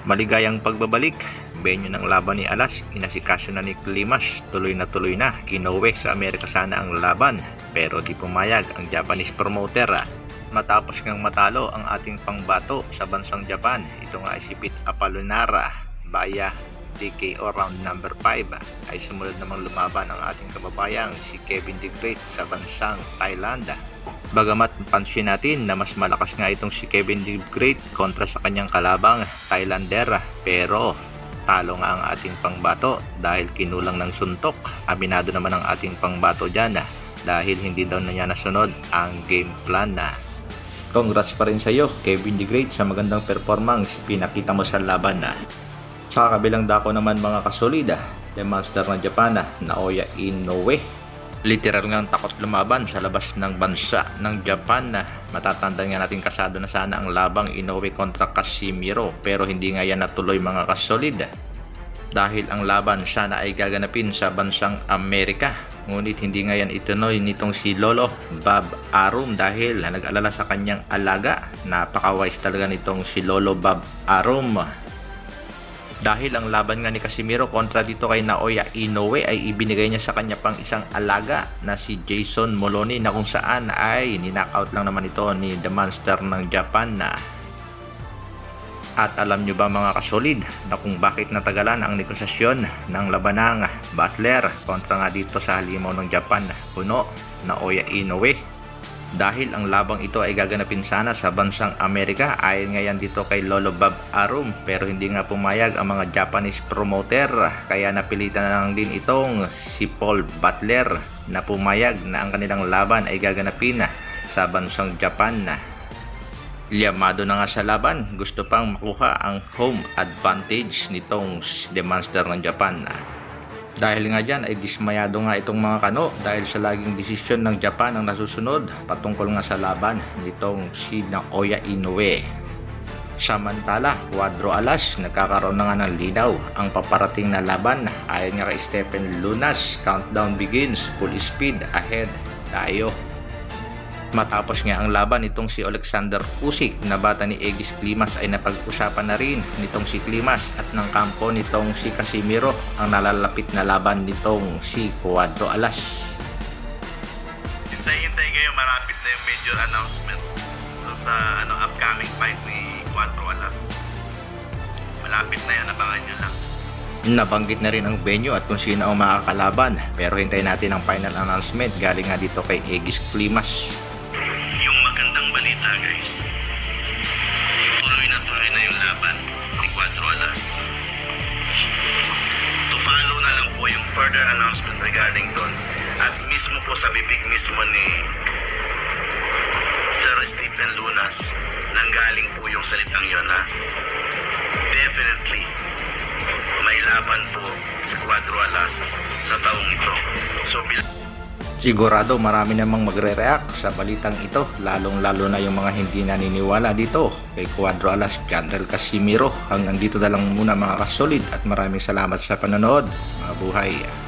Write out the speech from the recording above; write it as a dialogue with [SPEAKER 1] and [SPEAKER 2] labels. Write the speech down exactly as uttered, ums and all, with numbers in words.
[SPEAKER 1] Maligayang pagbabalik. Venue ng laban ni Alas, inasikaso na ni Klimas, tuloy na tuloy na, kinuwi sa Amerika sana ang laban, pero di pumayag ang Japanese promoter. Matapos ngang matalo ang ating pangbato sa bansang Japan, ito nga ay si Pete Apollinario via T K O round number five, ay sumunod namang lumaban ang ating kababayang si Kevin the Great sa bansang Thailand. Bagamat pansin natin na mas malakas nga itong si Kevin the Great kontra sa kanyang kalabang Thailander, pero talo nga ang ating pangbato dahil kinulang ng suntok. Aminado naman ang ating pangbato dyan dahil hindi daw na niya nasunod ang game plan na. Congrats pa rin sa iyo, Kevin the Great, sa magandang performance pinakita mo sa laban na. Sa kabilang dako naman mga kasolida, the monster ng Japan, Naoya Inoue. Literal nga takot lumaban sa labas ng bansa ng Japan na matatandaan nga natin kasado na sana ang labang Inoue kontra Casimiro, pero hindi nga yan natuloy mga kasolid dahil ang laban sana ay gaganapin sa bansang Amerika, ngunit hindi nga yan ituloy nitong si Lolo Bob Arum dahil nag-alala sa kanyang alaga. Napaka-wise talaga nitong si Lolo Bob Arum dahil ang laban nga ni Casimiro kontra dito kay Naoya Inoue ay ibinigay niya sa kanya pang isang alaga na si Jason Moloney, na kung saan ay ninockout lang naman ito ni the monster ng Japan na. At alam nyo ba mga kasolid na kung bakit natagalan ang negosasyon ng labanang Butler kontra nga dito sa halimaw ng Japan, kuno Naoya Inoue? Dahil ang labang ito ay gaganapin sana sa bansang Amerika ayon nga yan dito kay Lolo Bob Arum, pero hindi nga pumayag ang mga Japanese promoter, kaya napilitan na lang din itong si Paul Butler na pumayag na ang kanilang laban ay gaganapin sa bansang Japan. Liyamado na nga sa laban, gusto pang makuha ang home advantage nitong the monster ng Japan. Dahil nga dyan ay dismayado nga itong mga kano dahil sa laging desisyon ng Japan ang nasusunod patungkol nga sa laban nitong si Naoya Inoue. Samantala, Cuadro Alas, nagkakaroon na nga ng linaw ang paparating na laban ayon nga kay Stephen Lunas. Countdown begins, full speed ahead tayo. Matapos nga ang laban nitong si Alexander Usyk na bata ni Egis Klimas ay napag-usapan na rin nitong si Klimas at ng kampo nitong si Casimiro ang nalalapit na laban nitong si Cuadro Alas.
[SPEAKER 2] Hintay-hintay kayo, marapit na yung major announcement so, sa ano, upcoming fight ni Cuadro Alas. Malapit na yun, abangan nyo lang.
[SPEAKER 1] Nabanggit na rin ang venue at kung sino ang makakalaban, pero hintayin natin ang final announcement galing nga dito kay Egis Klimas.
[SPEAKER 2] Yung magandang balita guys, tuloy na tuloy na yung laban ni Cuadro Alas. To follow na lang po yung further announcement regarding doon, at mismo po sa bibig mismo ni Sir Stephen Lunas nanggaling po yung salitang yun na definitely may laban po si Cuadro Alas sa taong ito. So
[SPEAKER 1] sigurado marami namang magre-react sa balitang ito, lalong lalo na yung mga hindi naniniwala dito kay Cuadro Alas, General Casimiro. Hanggang dito na lang muna mga kasolid at maraming salamat sa panonood. Mga buhay.